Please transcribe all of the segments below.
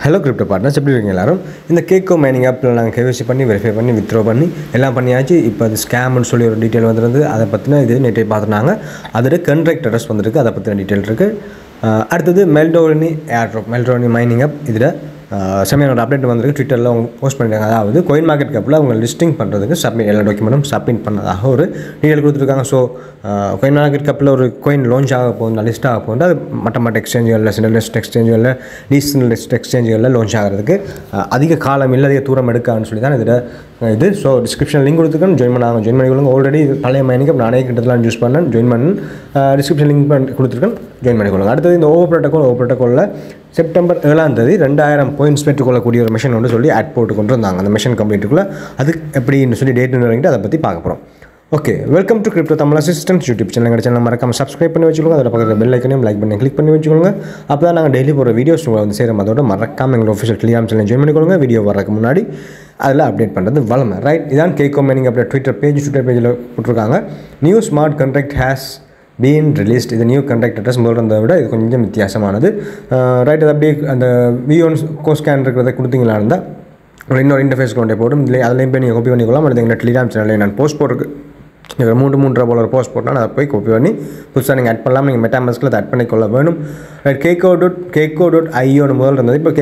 Hello crypto partners, எப்படி இருக்கீங்க எல்லாரும்? இந்த Cakecore mining appல நாங்க KYC பண்ணி வெரிஃபை பண்ணி வித்ட்ரா பண்ணி எல்லாம் பண்ணியாச்சு. இப்போ அது ஸ்கேம்னு சொல்லி ஒரு டீடைல் வந்திருந்து. அதை பத்தின இது நேற்று பார்த்துனாங்க. அதோட கான்ட்ராக்ட் அட்ரஸ் வந்திருக்கு. அதை பத்தின டீடைல் இருக்கு. அடுத்தது maldorini airdrop maldorini mining app இதுல சமயம் ஒரு அப்டேட் வந்திருக்கு. ட்விட்டரில் அவங்க போஸ்ட் பண்ணிட்டாங்க. அதாவது கோயின் மார்க்கெட் கேப்பில் அவங்க லிஸ்டிங் பண்ணுறதுக்கு சப்மிட் எல்லா டாக்குமெண்ட்டும் சப்மிட் பண்ணதாக ஒரு டீடைல் கொடுத்துருக்காங்க. ஸோ கோயின் மார்க்கெட் கேப்பில் ஒரு கோயின் லான்ச் ஆக போகுது, லிஸ்ட் ஆக போகுது. அது மற்ற எக்ஸ்சேஞ்சுகளில் சென்ட்ரலைஸ்ட் எக்ஸ்சேஞ்சுகளில் டீசென்ட்ரலைஸ்ட் எக்ஸ்சேஞ்சுகளில் லான்ச் ஆகிறதுக்கு அதிக காலம் இல்லை, அதிக தூரம் எடுக்கான்னு சொல்லி தான் இதில் இது. ஸோ டிஸ்கிரிப்ஷன் லிங்க் கொடுத்துருக்கேன், ஜாயின் பண்ணிக்கொள்ளுங்க. ஆல்ரெடி பழைய மைனிங் அப் நானே கிட்டத்தட்ட யூஸ் பண்ணேன், ஜாயின் பண்ணேன். டிஸ்கிரிப்ஷன் லிங்க் கொடுத்துருக்கேன், ஜாயின் பண்ணிக்கொள்ளுங்க. அடுத்தது இந்த ஓவர் ப்ரோட்டோகாலில் செப்டம்பர் 7ஆம் தேதி 2000 பாயிண்ட்ஸ் பெற்றுக்கொள்ளக்கூடிய ஒரு மிஷன் ஒன்று சொல்லி ஆட் போட்டு கொண்டு வந்தாங்க. அந்த மிஷன் கம்ப்ளீட்டுக்குள்ளே அது எப்படின்னு சொல்லி டேட் வாங்கிட்டு அதை பற்றி பார்க்க போகிறோம். Okay, welcome to crypto Tamil assistance YouTube channel. எங்கள் சேனல் மறக்காமல் சப்ஸ்கிரைப் பண்ணி வச்சுக்கோங்க. அதில் பக்கத்தில் பெல் ஐக்கனையும் லைக் பண்ணி கிளிக் பண்ணி வச்சுக்கோங்க. அப்போ தான் நாங்கள் டெய்லி போகிற வீடியோஸ் உங்களை வந்து சேரும். அதோட மறக்காமல் எங்கள் ஆஃபிஷியல் டெலிகிராம் சேனல் ஜாயின் பண்ணிக்கொள்ளுங்க. வீடியோ வரதுக்கு முன்னாடி அதில் அப்டேட் பண்ணுறது வளமை. ரைட், இதான் Cakecore mining அப்படியே ட்விட்டர் பேஜில் போட்டிருக்காங்க. New smart contract has been released. இது நியூ கான்ட்ராக்ட் அட்ரஸ் முதல்ல இருந்ததை விட இது கொஞ்சம் வித்தியாசமானது. ரைட், அது அப்படியே அந்த வியோன் கோஸ்கேன் இருக்கிறத கொடுத்தீங்களா இருந்தால் ஒரு இன்னொரு இன்டர்ஃபேஸ் கொண்டே போடும். இதில் அதிலையும் போய் நீங்கள் காப்பி பண்ணிக்கலாம். அது எங்கள் டெலிகிராம் சேனலில் நான் போஸ்ட் போட்டிருக்கு. நீங்கள் 3 போல ஒரு போஸ்ட் போட்டால் அதை போய் காப்பி பண்ணி புதுசாக நீங்கள் ஆட் பண்ணலாம். நீங்கள் மெட்டாமாஸ்கில் அதை ஆட் பண்ணிக்கொள்ள வேணும். ரைட், Cakecore.io முதல் இருந்தது. இப்போ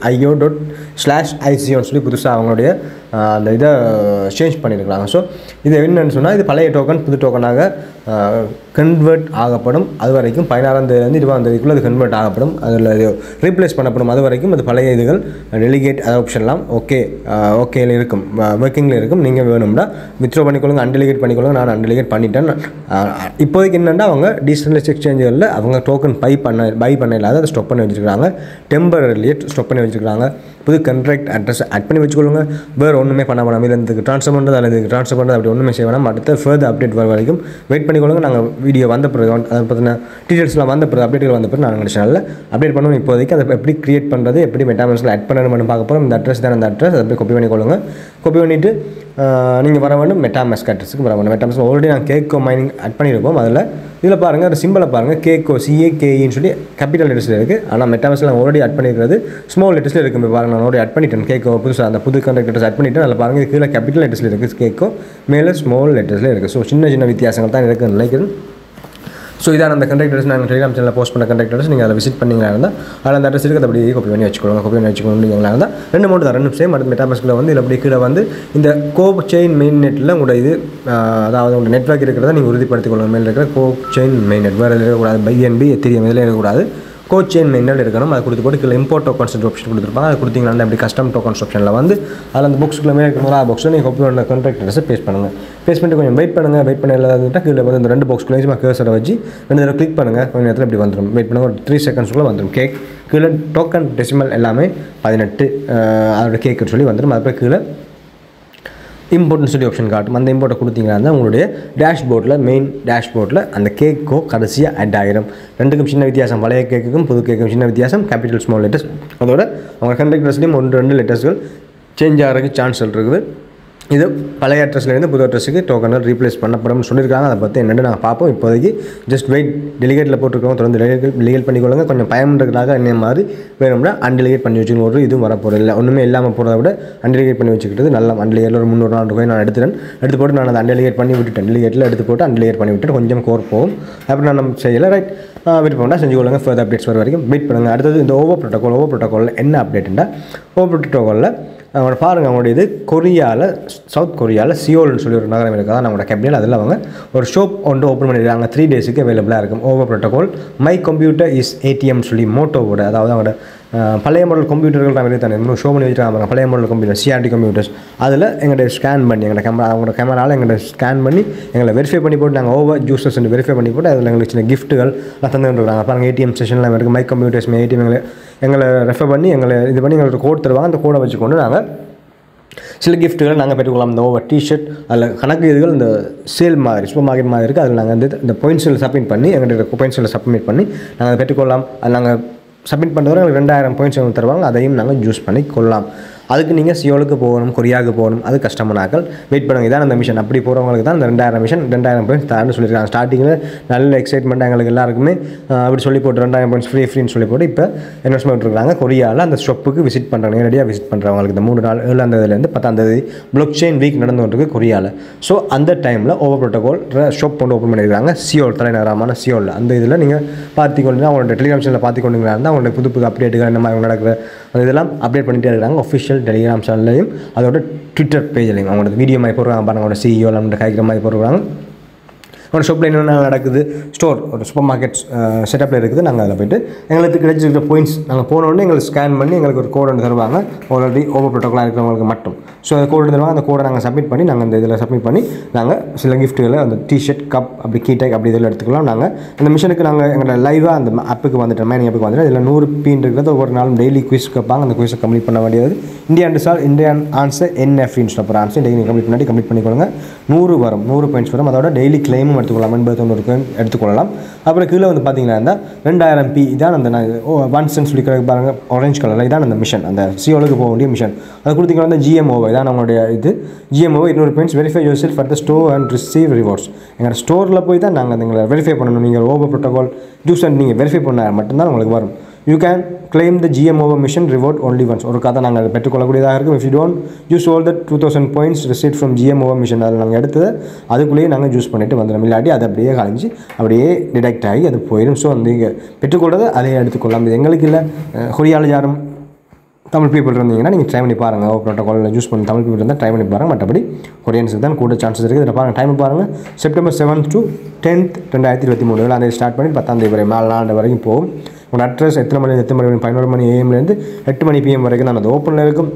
Cakecore.io/ICO சொல்லி புதுசாக அவங்களுடைய அந்த இதை சேஞ்ச் பண்ணியிருக்கிறாங்க. ஸோ இது என்னென்னு சொன்னால், இது பழைய டோக்கன் புது டோக்கனாக கன்வெர்ட் ஆகப்படும். அது வரைக்கும் 16ஆம் தேதியிலேருந்து 20ஆம் தேதிக்குள்ளே அது கன்வெர்ட் ஆகப்படும். அதில் ரீப்ளேஸ் பண்ணப்படும். அது வரைக்கும் அது பழைய இதுகள் டெலிகேட் ஆப்ஷன்லாம் ஓகேல இருக்கும், ஒர்க்கிங்கில் இருக்கும். நீங்கள் வேணும்னா வித்ட்ரா பண்ணிக்கொள்ளுங்க, அன்டெலிகேட் பண்ணிக்கொள்ளுங்க. நான் அன்டெலிகேட் பண்ணிட்டேன். இப்போதைக்கு என்னென்னா அவங்க டீசென்ட்ரலைஸ்ட் எக்ஸ்சேஞ்சுகளில் அவங்க டோக்கன் பை பண்ண இல்லாத அதை ஸ்டாப் பண்ணி வச்சுருக்காங்க. டெம்பரரிலியே ஸ்டாப் பண்ணி வச்சுருக்காங்க. புது கான்ட்ராக்ட் அட்ரஸ் ஆட் பண்ணி வச்சுக்கொள்ளுங்க. வேறு ஒன்றுமே பண்ண வேணாம். இல்லை இதுக்கு ட்ரான்ஸ்ஃபர் பண்ணுறது அல்லது இதுக்கு ட்ரான்ஸ்ஃபர் பண்ணுறது அப்படி ஒன்றுமே செய்ய வேணாம். அடுத்த ஃபர்தர் அப்டேட் வர வரைக்கும் வெயிட் பண்ணிக்கொள்ளுங்க. நாங்கள் வீடியோ வந்த பிறகு அதை பற்றின டீட்டெயில்ஸ்லாம் வந்த பிறகு அப்டேட்டுகள் வந்த பிறகு நாங்கள் சேனலில் அப்டேட் பண்ணுவோம். இப்போதைக்கு அதை எப்படி கிரியேட் பண்ணுறது, எப்படி மெட்டாமாஸ்கில் ஆட் பண்ணணும்னு பார்க்க போகிறோம். இந்த அட்ரஸ் தான் அந்த அட்ரஸ். அதை போய் காப்பி பண்ணிக்கொள்ளுங்க. காப்பி பண்ணிவிட்டு நீங்கள் வர வேண்டும் மெட்டாமாஸ்க் அட்ரஸுக்கு வர வேண்டும். மெட்டாமாஸ்க் ஆல்ரெடி நாங்கள் Cakecore mining ஆட் பண்ணியிருப்போம். அதில் இதில் பாருங்கள், ஒரு சிம்பிளை பாருங்கள், Cakecore CAKEன்னு சொல்லி கேபிட்டல் லெட்டர்ஸில் இருக்குது. ஆனால் மெட்டாமாஸ்கில் நாங்கள் ஆல்ரெடி ஆட் பண்ணியிருக்கிறது ஸ்மால் லெட்டர்ஸில் இருக்குது. பாருங்கள், நான் ஆல்ரெடி ஆட் பண்ணிட்டேன். Cakecore புதுசாக அந்த புது கான்ட்ராக்ட் அட்ரஸ் ஆட் பண்ணிவிட்டேன். அதில் பாருங்கள், இது கீழே கேபிட்டல் லெட்டர்ஸில் இருக்குது Cakecore, மேலே ஸ்மால் லெட்டர்ஸில் இருக்குது. ஸோ சின்ன வித்தியாசங்கள் தான் இருக்குன்னு நினைக்கிறேன். ஸோ இதான் அந்த கான்ட்ராக்ட் அட்ரஸ். நாங்கள் டெலிகிராம் சேனலில் போஸ்ட் பண்ண கான்ட்ராக்ட் அட்ரஸ். நீங்கள் அதை விசிட் பண்ணிங்களா இருந்தால் அதில் அந்த அட்ரஸ் இருக்குது. அப்படியே காப்பி பண்ணி வச்சுக்கோங்க. இருந்தால் 2 மோட் தான், 2 சேம். அடுத்து மெட்டாமாஸ்கில் வந்து இதில் அப்படி கீழே வந்து இந்த செயின் மெயின் நெட்டில் உங்களோட இது அதாவது உங்களோட நெட்வொர்க் இருக்கிறத நீங்கள் உறுதிப்படுத்திக்கொள்ளுங்க. மேலே இருக்கிற செயின் மெயின் நெட் வேறு இருக்கக்கூடாது. BNB எத்திரியம் இதில் இருக்கக்கூடாது. செயின் மெயினில் இருக்கணும். அதை கொடுத்து கீழே இம்போர்ட் டோக்கன்ஸ் ஆப்ஷன் கொடுத்துருப்பாங்க. அதை கொடுத்தீங்கன்னா அப்படி கஸ்டம் டோக்கன்ஸ் ஆப்ஷனில் வந்து அதில் அந்த புக்ஸ்க்குள்ள மேலே இருக்கிற பாக்ஸில் நீங்கள் காப்பி பண்ண கான்ட்ராக்ட் அட்ரஸை பேஸ்ட் பண்ணுங்கள். பேஸ்ட் பண்ணிட்டு கொஞ்சம் வெயிட் பண்ணுங்கள். வெயிட் பண்ண இல்லாத கீழே வந்து இந்த 2 பாக்ஸ்க்குள்ளேயும் கேர்சரை வச்சு 2 தடவை கிளிக் பண்ணுங்கள். கொஞ்சம் நேரத்தில் இப்படி வந்துடும். வெயிட் பண்ணுங்கள், ஒரு 3 செகண்ட்ஸ்க்குள்ளே வந்துடும். கீழே டோக்கன் டெசிமல் எல்லாமே 18 அதோட கேக்குன்னு சொல்லி வந்துடும். அதுக்கு கீழே இம்போர்ட்னு சொல்லி ஆப்ஷன் காட்டும். அந்த இம்போர்ட்டை கொடுத்தீங்கன்னா உங்களுடைய டேஷ்போர்டில் மெயின் டேஷ்போர்டில் அந்த Cakecore கடைசியாக ஆட் ஆகிடும். 2க்கும் சின்ன வித்தியாசம், பழைய கேக்குக்கும் புது கேக்குக்கும் சின்ன வித்தியாசம். Capital small letters. அதோட அவங்க கான்ட்ராக்ட் அட்ரஸ்லேயும் 1-2 லெட்டர்ஸ்கள் சேஞ்ச் ஆகிறதுக்கு சான்ஸ் இருக்குது. இது பழைய அட்ரஸ்லேருந்து புது அட்ரஸுக்கு டோக்கன்கள் ரீப்ளேஸ் பண்ணப்படும்னு சொல்லியிருக்காங்க. அதை பற்றி என்னென்னு நாங்கள் பார்ப்போம். இப்போதைக்கு ஜஸ்ட் வெயிட். டெலிகேட்டில் போட்டிருக்கோம், தொடர்ந்து டெலிகேட் பண்ணிக்கொள்ளுங்க. கொஞ்சம் பயம்ன்றதுக்காக என்ன மாதிரி வேணும்னா அன்டெலிகேட் பண்ணி வச்சுக்கணும். ஒரு இதுவும் வரப்போகிறது இல்லை. ஒன்றுமே இல்லாமல் போகிறத விட அன்டெலிகேட் பண்ணி வச்சுக்கிட்டது நல்லா. அன்டெலிகேட்டில் ஒரு 300 ரூபாய் நான் எடுத்து போட்டு நான் அதை அன்டெலிகேட் பண்ணி விட்டுட்டேன். டெலிகேட்டில் எடுத்து போட்டு அன்டெலிகேட் பண்ணி விட்டுட்டு கொஞ்சம் கோர் போகும். அப்படி நான் நம்ம செய்யலை. ரைட், விருப்பம்னா செஞ்சுக்கொள்ளுங்க. ஃபர்தர் அப்டேட்ஸ் வர வரைக்கும் வெயிட் பண்ணுங்கள். அடுத்தது இந்த ஓவர் ப்ரோட்டோகாலில் என்ன அப்டேட்டுன்னா, ஓவர் ப்ரோட்டோகாலில் அவங்க பாருங்கள், அவங்களுடைய இது சவுத் கொரியாவில் சியோல்னு சொல்லி ஒரு நகரம் இருக்குது. தான் நம்மளோட கேபிட்டல். அதில் அவங்க ஒரு ஷாப் ஒன்று ஓப்பன் பண்ணியிருக்காங்க. 3 டேஸுக்கு அவைலபிளாக இருக்கும். Over protocol my computer is ATM சொல்லி மோட்டோவோட, அதாவது அவங்களோட பழைய மாடல் கம்ப்யூட்டர்கள் தான் தானே இன்னும் ஷோ பண்ணி வச்சுருக்காங்க. பழைய மாடல் கம்ப்யூட்டர் CRT கம்ப்யூட்டர்ஸ். அதில் எங்கள்கிட்ட ஸ்கேன் பண்ணி அவங்களோட கேமராவில் எங்கள்கிட்ட ஸ்கேன் பண்ணி எங்களை வெரிஃபை பண்ணி போட்டு நாங்கள் ஓவர் ஜூஸஸ் வெரிஃபை பண்ணி போட்டு அதில் எங்களுக்கு சின்ன கிஃப்ட்டுகள் தந்துருக்காங்க. பாருங்கள், ATM செஷன்லாம் இருக்குது. மை கம்ப்யூட்டர்ஸ் ATM எங்களை ரெஃபர் பண்ணி இது பண்ணி எங்களுக்கு கோட் தருவாங்க. அந்த கோடை வச்சுக்கொண்டு நாங்கள் சில கிஃப்ட்டுகளை நாங்கள் பெற்றுக்கொள்ளலாம். இந்த ஓவர் டிஷர்ட் அதில் கணக்கு இதுகள் இந்த சேல் மாதிரி சூப்பர் மார்க்கெட் மாதிரி இருக்குது. அதில் நாங்கள் வந்து இந்த பாயிண்ட்ஸில் சப்மிட் பண்ணி எங்கள்கிட்ட பாயிண்ட்ஸில் சப்மிட் பண்ணி நாங்கள் பெற்றுக்கொள்ளலாம். அது நாங்கள் சப்மிட் பண்ணுறவரை 2000 பாயிண்ட்ஸ் தருவாங்க. அதையும் நாங்கள் யூஸ் பண்ணி கொள்ளலாம். அதுக்கு நீங்கள் சியோலுக்கு போகணும், கொரியாவுக்கு போகணும், அது கஷ்டமானாக்கள் வெயிட் பண்ணுங்க. இதான் அந்த மிஷன். அப்படி போகிறவங்களுக்கு தான் இந்த 2000 மிஷன் 2000 பாயிண்ட்ஸ் தரேன்னு சொல்லியிருக்காங்க. ஸ்டார்டிங்கில் நல்ல எக்ஸைட்மெண்ட் எங்களுக்கு எல்லாருக்குமே அப்படி சொல்லி போட்டு 2000 பாயிண்ட்ஸ் ஃப்ரீன்னு சொல்லி போட்டு இப்போ இன்வெஸ்ட்மெண்ட் இருக்காங்க. கொரியாவில் அந்த ஷாப்புக்கு விசிட் பண்ணுறாங்க, நேரடியாக விசிட் பண்ணுறவங்களுக்கு இந்த 3 நாள் 7ஆம் தேதியிலேருந்து 10ஆம் தேதி பிளாக் செயின் வீக் நடந்துகிட்டு கொரியாவில். ஸோ அந்த டைமில் ஓவர் ப்ரோட்டோகால் ஷாப் கொண்டு ஓப்பன் பண்ணியிருக்காங்க சியோல், தலைநகரமான சியோலில். அந்த இதில் நீங்கள் பார்த்துக்கொண்டு அவங்களோட டெலிகிராம் சேனலில் பார்த்துக்கொண்டு இருந்தால் அவங்களோட புது புது அப்டேட்டுகள் என்ன மாதிரி நடக்கிற அது இதெல்லாம் அப்டேட் பண்ணிகிட்டே இருக்காங்க. ஒஃபிஷியல் டெலிகிராம் சேனல்லையும் அதோட ட்விட்டர் பேஜ்லையும் அவங்களோட வீடியோ மாதிரி போடுறாங்க பாருங்க, அவங்களோட சிஇஓ நம்ம காய்க்கிற மாதிரி போடுறாங்க. ஒரு ஷாப்பில் என்னென்ன நடக்குது, ஸ்டோர் ஒரு சூப்பர் மார்க்கெட் செட்டப்பில் இருக்குது. நாங்கள் அதில் போய்ட்டு எங்களுக்கு கிடைச்சிருக்கிற பாயிண்ட்ஸ் நாங்கள் போனோடனே எங்களுக்கு ஸ்கேன் பண்ணி எங்களுக்கு ஒரு கோடு ஒன்று தருவாங்க, ஆல்ரெடி ஓவர் ப்ரோட்டோக்காலாக இருக்கிறவங்களுக்கு மட்டும். ஸோ அந்த கோடு தருவாங்க, அந்த கோடை நாங்கள் சப்மிட் பண்ணி நாங்கள் அந்த இதில் சப்மிட் பண்ணி நாங்கள் சில கிஃப்ட்டுகளை அந்த டிஷர்ட், கப், அப்படி கீடேக் அப்படி இதில் எடுத்துக்கலாம். நாங்கள் அந்த மிஷனுக்கு நாங்கள் எங்களோட லைவாக அந்த ஆப்புக்கு வந்துட்டோம், மைனிங் ஆப்புக்கு வந்துட்டு இதில் 100 பீன் இருக்கிறது. ஒவ்வொரு நாளும் டெய்லி குயிஸ் கேட்பாங்க, அந்த குயிஸை கம்ப்ளீட் பண்ண வேண்டியது. இந்தியன் ஆன்சர் NFன்னு சொல்ல ஆன்சர் டெய்லி கம்ப்ளீட் பண்ணிக்கொள்ளுங்க. 100 வரும், 100 பாயிண்ட்ஸ் வரும். அதோட டெய்லி கிளைமும் எடுத்துக்கலாம், 80-90 எடுத்துக்கொள்ளலாம். அப்புறம் கீழே வந்து பார்த்தீங்கன்னா இருந்தால் 2000 P இதான் அந்த ஒன்ஸ்ன்னு சொல்லி பாருங்க, ஆரஞ்சு கலரில் இதான் அந்த மிஷன், அந்த சியோலுக்கு போக வேண்டிய மிஷன். அதை கொடுத்தீங்கன்னா வந்து GMO இதான் நம்மளுடைய இது. GMO 200 points. Verify yourself at the store and receive rewards. எங்கள் ஸ்டோரில் போய் தான் நாங்கள் எங்களை வெரிஃபை பண்ணணும். நீங்கள் ஓவர் ப்ரோட்டோகால் யூஸ் அண்ட் நீங்கள் வெரிஃபை பண்ணால் மட்டும்தான் உங்களுக்கு வரும். You can claim the GMO mission reward only once. ஒரு கதை நாங்கள் பெற்றுக்கொள்ளக்கூடியதாக இருக்கும். If you don't use all the 2000 points received from GMO mission, அதில் நாங்கள் எடுத்தது அதுக்குள்ளேயே நாங்கள் யூஸ் பண்ணிட்டு வந்துடும். இல்லாட்டி அது அப்படியே கழிஞ்சு அப்படியே டிடெக்ட் ஆகி அது போயிடும். ஸோ வந்து நீங்கள் பெற்றுக்கொள்றதை அதையே எடுத்துக்கொள்ளலாம். இது எங்களுக்கு இல்லை, கொரியாவில் யாரும் தமிழ் பீப்புள் இருந்தீங்கன்னா நீங்கள் ட்ரை பண்ணி பாருங்கள். ஓவர் ப்ரோட்டோகாலில் யூஸ் பண்ணி தமிழ் பீப்புள் இருந்தால் ட்ரை பண்ணி பாருங்கள். மற்றபடி கொரியன்ஸுக்கு தான் கூட சான்சஸ் இருக்குது. இதில் பாருங்கள், டைம் பாருங்கள். செப்டம்பர் 7th to 10th 2023 அந்த ஸ்டார்ட் பண்ணி 10ஆம் தேதி வரை 4 நாள் வரைக்கும் போகும். உங்கள் அட்ரஸ் எத்தனை மணி 11 மணி AM to 8 மணி PM வரைக்கும் தான் அது ஓப்பனில் இருக்கும்.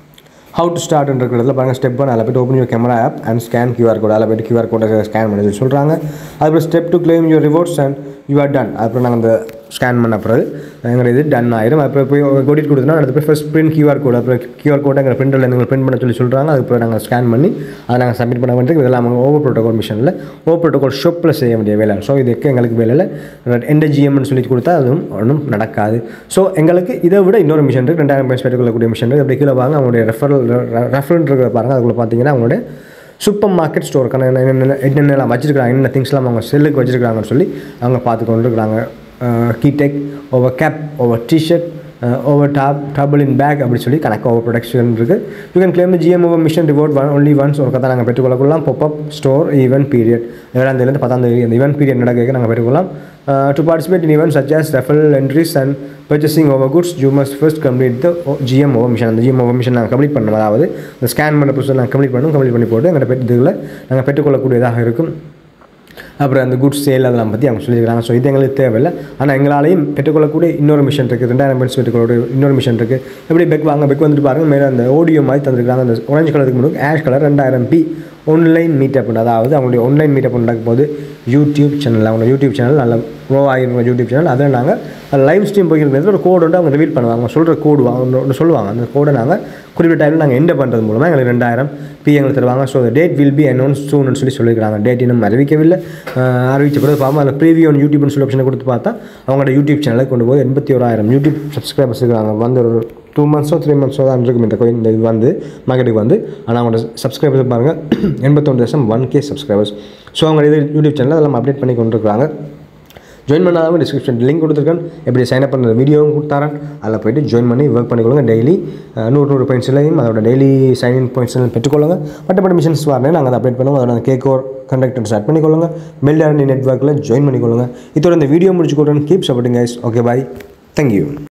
ஹவு டு ஸ்டார்ட்ன்ற இடத்துல பாருங்கள், ஸ்டெப் 1 அதில் போய்ட்டு open your camera app and scan QR code. அதில் போய்ட்டு QR கோடை ஸ்கேன் பண்ணி சொல்கிறாங்க. அதுக்கப்புறம் step 2 claim your rewards and you are done. அப்புறம் நாங்கள் அந்த ஸ்கேன் பண்ண பிறகு எங்கள் இது டன் ஆயிரும். அப்புறம் போய் கோடிட் கொடுத்தோன்னா அடுத்து போய் ஃபஸ்ட் பிரிண்ட் QR கோடு. அப்புறம் QR கோட்டை எங்கள் பிரிண்டரில் எங்களுக்கு பிரிண்ட் பண்ண சொல்கிறாங்க. அதுக்கப்புறம் நாங்கள் ஸ்கேன் பண்ணி அதை நாங்கள் சப்மிட் பண்ண வேண்டியது. இதெல்லாம் நாங்கள் ஓவர் ப்ரோட்டோகால் மிஷனில் ஓவர் ப்ரோட்டோகால் ஷாப்பில் செய்ய வேண்டிய வேலை. ஸோ இதுக்கு எங்களுக்கு வேலையில் எந்த GMன்னு சொல்லி கொடுத்தா அதுவும் ஒன்றும் நடக்காது. ஸோ எங்களுக்கு இதை விட இன்னொரு மிஷன் இருக்குது, 2000 பாயிண்ட்ஸ் பெற்றுக்கொள்ளக்கூடிய மிஷன் இருக்குது. அப்படி கீழே வாங்க, அவங்களுடைய ரெஃபரல் இருக்கிற பாருங்கள். அதுக்குள்ளே பார்த்தீங்கன்னா அவங்களுடைய சூப்பர் மார்க்கெட் ஸ்டோருக்கான என்னென்னலாம் வச்சுருக்காங்க, என்னென்ன திங்ஸ்லாம் அவங்க செல்லுக்கு வச்சுருக்காங்கன்னு சொல்லி அவங்க பார்த்து கொண்டு இருக்கிறாங்க. கீடெக், over cap, over T shirt, over double in bag அப்படி சொல்லி கணக்கு ஓவர் ப்ரொடக்ஷன் இருக்குது. You can claim GM over mission reward only once. ஒரு கதை நாங்கள் பெற்றுக்கொள்ளலாம். பாப்அப் ஸ்டோர் ஈவென்ட் பீரியட் 7ஆம் தேதியிலேருந்து 10ஆம் தேதி அந்த ஈவென்ட் பீரியட் நடக்க நாங்கள் பெற்றுக்கொள்ளலாம். To participate in events such as referral entries and purchasing over goods, you must first complete the GM over mission. அந்த GM over mission நாங்கள் கம்ப்ளீட் பண்ணணும். அதாவது இந்த ஸ்கேன் பண்ண ப்ரொசஸ் நாங்கள் கம்ப்ளீட் பண்ணி போட்டு எங்கள் இதில் நாங்கள் பெற்றுக்கொள்ளக்கூடியதாக இருக்கும். அப்புறம் அந்த குட்ஸ் சேல் அதெல்லாம் பற்றி அவங்க சொல்லியிருக்காங்க. ஸோ இது எங்களுக்கு தேவையில்லை. ஆனால் எங்களாலையும் பெற்றுக்கொள்ளக்கூடிய இன்னொரு மிஷன் இருக்குது, 2000 பாயிண்ட்ஸ் பெற்றுக்கொள்ளக்கூடிய இன்னொரு மிஷன் இருக்குது. எப்படி பெக் வந்துட்டு பாருங்கள், மேலே அந்த ஆடியோ மாதிரி தந்துருக்காங்க. அந்த ஆரஞ்சு கலருக்கு முன்னாடி ash colour 2000 P online meetup. அதாவது அவங்களுடைய ஆன்லைன் மீட்டப் நடக்கும் போது யூடியூப் சேனல், அவங்களோட யூடியூப் சேனல் நல்ல க்ரோ ஆகிருக்கிற யூடியூப் சேனல். அதில் நாங்கள் லைவ் ஸ்ட்ரீம் போய்க்கிறது ஒரு கோடு வந்து அவங்க ரிவீல் பண்ணுவாங்க. அவங்க சொல்கிற கோடு ஒன்று சொல்லுவாங்க. அந்த கோடை நாங்கள் குறிப்பிட்ட டைமில் நாங்கள் எண்ட் பண்ணுறது மூலமாக எங்களுக்கு 2000 P எங்களுக்கு தருவாங்க. So date will be announce சூன்னு சொல்லியிருக்காங்க. டேட் இன்னும் அறிவிக்கவில்லை, அறிவிச்ச பிறகு பார்ப்போம். அதில் ப்ரீவியூ ஆன் யூடியூப்னு சொல்லி ஆப்ஷனை கொடுத்து பார்த்தா அவங்களோட யூடியூப் சேனலை கொண்டு போய் 81,000 யூடியூப் சப்ஸ்கிரைபர்ஸ் இருக்காங்க. வந்து ஒரு 2 months 3 months தான் இருக்கும் இந்த கோயின் இந்த இது வந்து மார்க்கெட்டுக்கு வந்து. ஆனால் அவங்களோட சப்ஸ்கிரைபர்ஸ் பாருங்கள் 81.1K சப்ஸ்கிரைபர்ஸ். ஸோ அவங்க இது யூடியூப் சேனலில் அதெல்லாம் அப்டேட் பண்ணி கொண்டு இருக்கிறாங்க. ஜாயின் பண்ணாமல் டிஸ்கிரிப்ஷன் லிங்க் கொடுத்துருக்கேன். எப்படி சைன் அப் பண்ணுற வீடியோவும் கொடுத்தாரன். அதில் போய்ட்டு ஜாயின் பண்ணி ஒர்க் பண்ணிக்கொள்ளுங்க. டெய்லி 100 பாயிண்ட்ஸ்லையும் அதோட டெய்லி சைன்இன் பாயிண்ட்ஸ்லையும் பெற்றுக்கொள்ளுங்க. மற்றபடி மிஷன்ஸ் வரணும் நாங்கள் அதை அப்டேட் பண்ணுவோம். அதோட Cakecore கண்டக்டர்ஸ் ஆட் பண்ணிக்கொள்ளுங்க. maldorini நெட்வொர்க்கில் ஜாயின் பண்ணிக்கொள்ளுங்க. இதோட இந்த வீடியோ முடிச்சுக்கொள்ளுங்க. Keep supporting guys. Okay bye, thank you.